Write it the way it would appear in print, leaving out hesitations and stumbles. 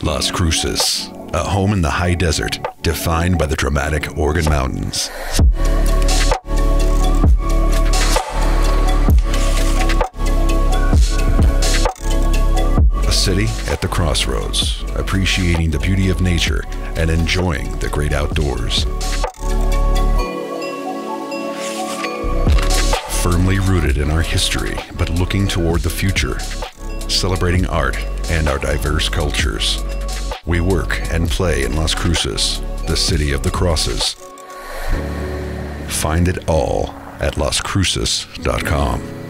Las Cruces, a home in the high desert, defined by the dramatic Organ Mountains. A city at the crossroads, appreciating the beauty of nature and enjoying the great outdoors. Firmly rooted in our history, but looking toward the future, celebrating art and our diverse cultures. We work and play in Las Cruces, the city of the crosses. Find it all at lascruces.com.